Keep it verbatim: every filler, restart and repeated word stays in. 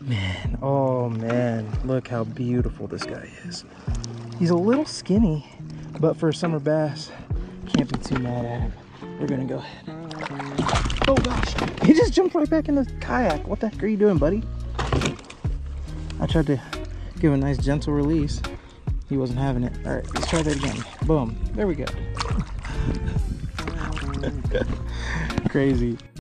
Man, oh man, look how beautiful this guy is. He's a little skinny, but for a summer bass, can't be too mad at him. We're gonna go ahead. Oh gosh, he just jumped right back in the kayak. What the heck are you doing, buddy? I tried to give him a nice gentle release. He wasn't having it. All right, let's try that again. Boom, there we go. Crazy.